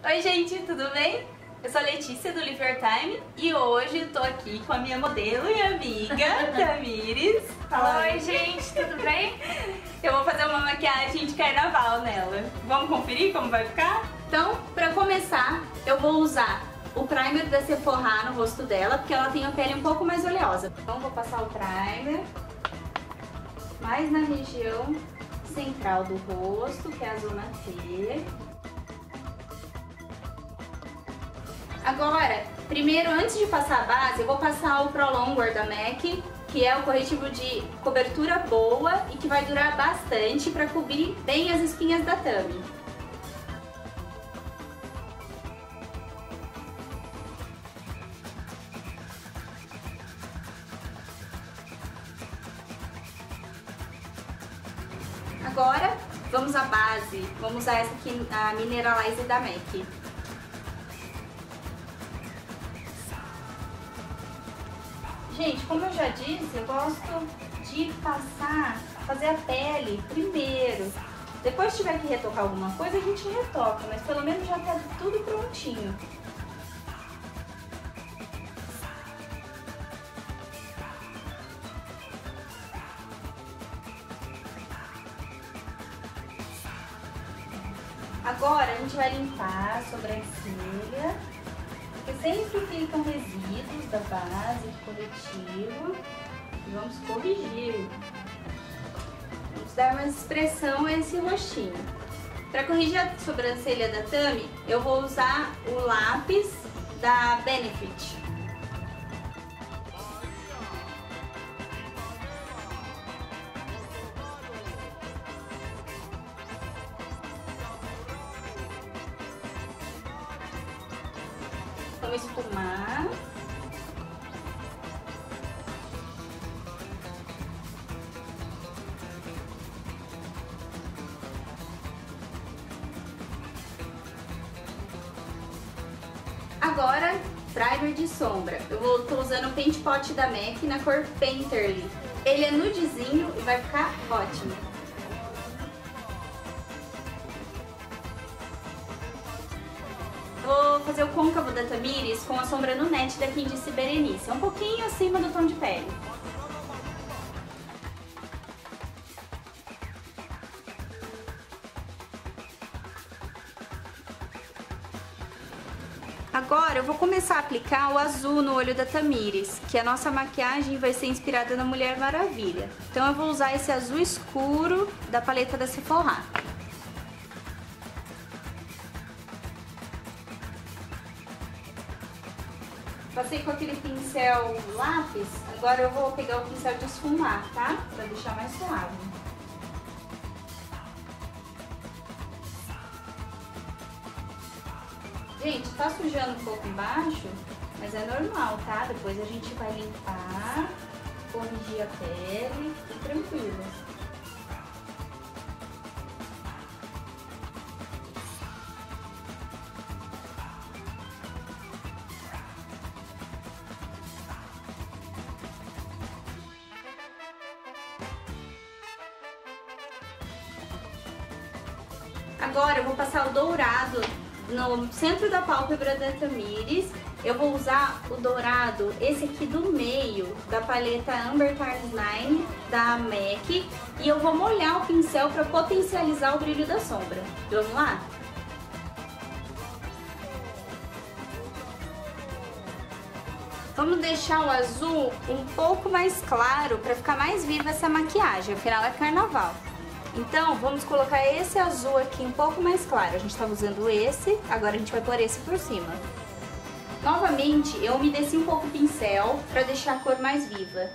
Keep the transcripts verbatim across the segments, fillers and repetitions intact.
Oi gente, tudo bem? Eu sou a Letícia do Live Your Time e hoje tô aqui com a minha modelo e amiga, Tamires. Fala. Oi gente, tudo bem? Eu vou fazer uma maquiagem de carnaval nela. Vamos conferir como vai ficar? Então, pra começar, eu vou usar o primer da Sephora no rosto dela, porque ela tem a pele um pouco mais oleosa. Então vou passar o primer mais na região central do rosto, que é a zona T. Agora, primeiro, antes de passar a base, eu vou passar o Pro Longwear da MAC, que é o corretivo de cobertura boa e que vai durar bastante para cobrir bem as espinhas da Tami. Agora, vamos à base. Vamos usar essa aqui, a Mineralize da MAC. Gente, como eu já disse, eu gosto de passar, fazer a pele primeiro. Depois, se tiver que retocar alguma coisa, a gente retoca, mas pelo menos já tá tudo prontinho. Agora a gente vai limpar a sobrancelha, porque sempre ficam resíduos da base, do corretivo, e vamos corrigir. Vamos dar uma expressão a esse rostinho. Para corrigir a sobrancelha da Tami, eu vou usar o lápis da Benefit. Vamos esfumar. Agora, primer de sombra. Eu vou, tô usando o Paint Pot da MAC na cor Painterly. Ele é nudezinho e vai ficar ótimo. Vou fazer o côncavo da Tamires com a sombra no Net da Candice Berenice, um pouquinho acima do tom de pele. Agora eu vou começar a aplicar o azul no olho da Tamires, que a nossa maquiagem vai ser inspirada na Mulher Maravilha. Então eu vou usar esse azul escuro da paleta da Sephora. Passei com aquele pincel lápis, agora eu vou pegar o pincel de esfumar, tá? Pra deixar mais suave. Gente, tá sujando um pouco embaixo, mas é normal, tá? Depois a gente vai limpar, corrigir a pele e tranquilo. Agora eu vou passar o dourado no centro da pálpebra da Tamires. Eu vou usar o dourado, esse aqui do meio, da paleta Amber Times nove da MAC. E eu vou molhar o pincel para potencializar o brilho da sombra. Vamos lá? Vamos deixar o azul um pouco mais claro para ficar mais viva essa maquiagem, afinal é carnaval. Então, vamos colocar esse azul aqui um pouco mais claro. A gente estava usando esse, agora a gente vai pôr esse por cima. Novamente, eu umedeci um pouco o pincel para deixar a cor mais viva.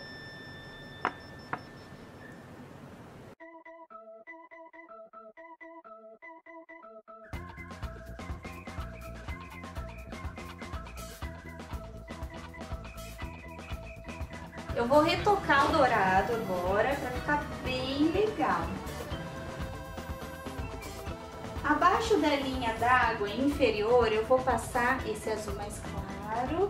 Eu vou retocar o dourado agora para ficar bem legal. Abaixo da linha d'água inferior, eu vou passar esse azul mais claro.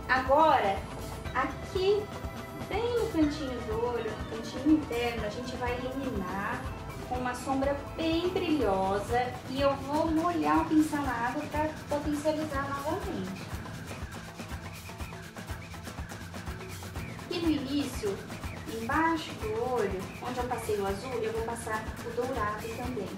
Agora, aqui, bem no cantinho do olho, no cantinho interno, a gente vai iluminar com uma sombra bem brilhosa e eu vou molhar o pincel na água para potencializar novamente. E no início, embaixo do olho, onde eu passei o azul, eu vou passar o dourado também.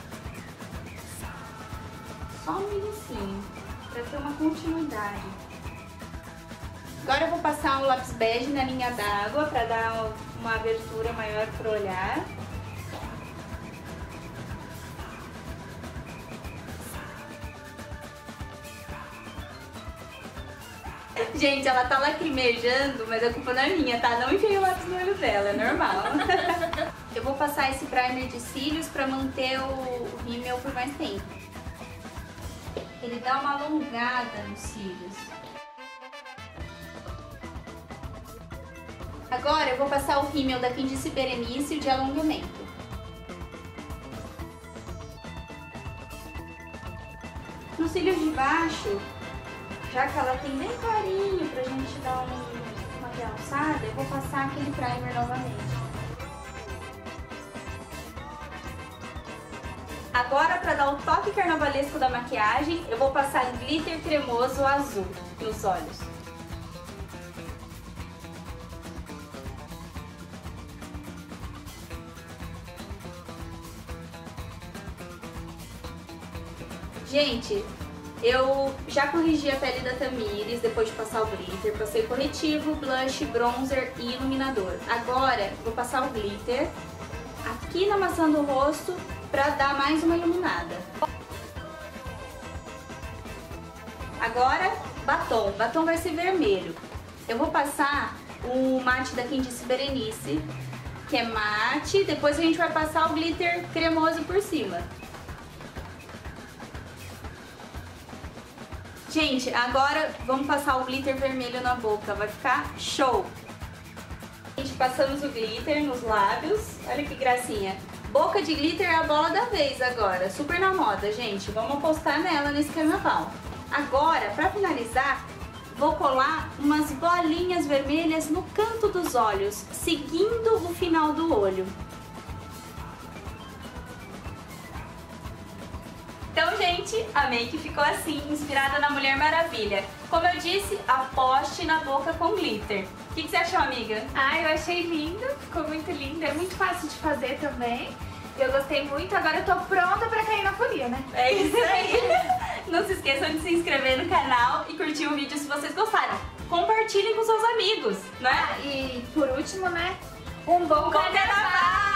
Só no inicinho, para ter uma continuidade. Agora eu vou passar um lápis bege na linha d'água para dar uma abertura maior para o olhar. Gente, ela tá lacrimejando, mas a culpa não é minha, tá? Não enfiei o lápis no olho dela, é normal. Eu vou passar esse primer de cílios pra manter o rímel por mais tempo. Ele dá uma alongada nos cílios. Agora eu vou passar o rímel da Quindice Berenice de alongamento. Nos cílios de baixo, já que ela tem bem clarinho pra gente dar um, uma realçada, eu vou passar aquele primer novamente. Agora, para dar o toque carnavalesco da maquiagem, eu vou passar glitter cremoso azul nos olhos. Gente, eu já corrigi a pele da Tamires depois de passar o glitter, passei corretivo, blush, bronzer e iluminador. Agora vou passar o glitter aqui na maçã do rosto para dar mais uma iluminada. Agora batom, batom vai ser vermelho. Eu vou passar o mate da Quindice Berenice, que é mate, depois a gente vai passar o glitter cremoso por cima. Gente, agora vamos passar o glitter vermelho na boca, vai ficar show! Gente, passamos o glitter nos lábios, olha que gracinha. Boca de glitter é a bola da vez agora, super na moda, gente. Vamos apostar nela nesse carnaval. Agora, pra finalizar, vou colar umas bolinhas vermelhas no canto dos olhos, seguindo o final do olho. Então, gente, a make ficou assim, inspirada na Mulher Maravilha. Como eu disse, aposte na boca com glitter. O que, que você achou, amiga? Ah, eu achei lindo, ficou muito lindo, é muito fácil de fazer também. Eu gostei muito, agora eu tô pronta pra cair na folia, né? É isso aí! Não se esqueçam de se inscrever no canal e curtir o vídeo se vocês gostaram. Compartilhem com seus amigos, não é? Ah, e por último, né? Um bom, Bom carnaval!